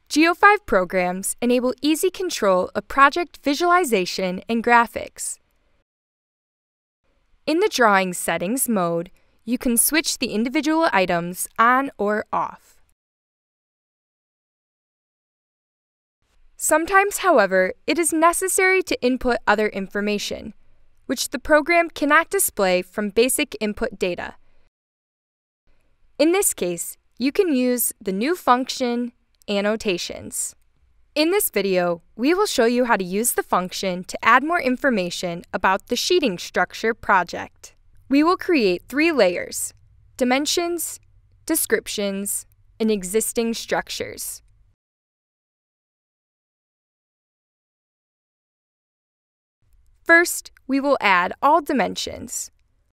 Geo5 programs enable easy control of project visualization and graphics. In the Drawing Settings mode, you can switch the individual items on or off. Sometimes, however, it is necessary to input other information, which the program cannot display from basic input data. In this case, you can use the new function, Annotations. In this video, we will show you how to use the function to add more information about the sheeting structure project. We will create 3 layers: dimensions, descriptions, and existing structures. First, we will add all dimensions.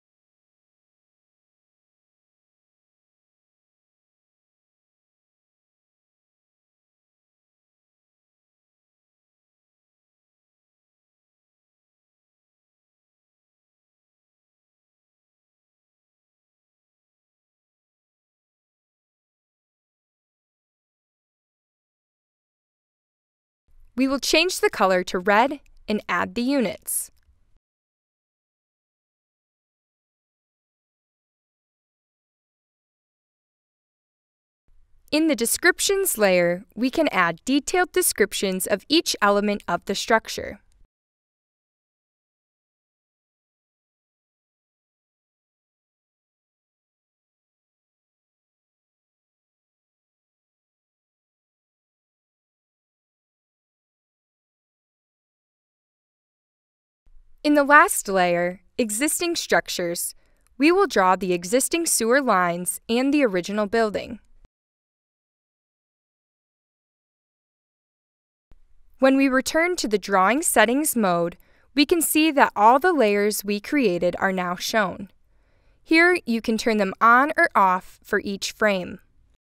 We will change the color to red and add the units. In the Descriptions layer, we can add detailed descriptions of each element of the structure. In the last layer, Existing Structures, we will draw the existing sewer lines and the original building. When we return to the Drawing Settings mode, we can see that all the layers we created are now shown. Here, you can turn them on or off for each frame.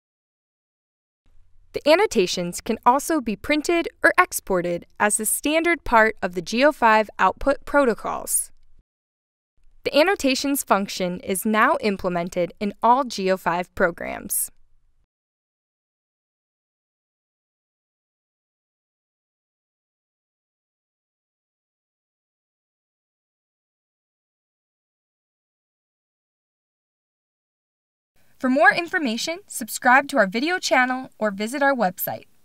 The annotations can also be printed or exported as the standard part of the Geo5 output protocols. The Annotations function is now implemented in all Geo5 programs. For more information, subscribe to our video channel or visit our website.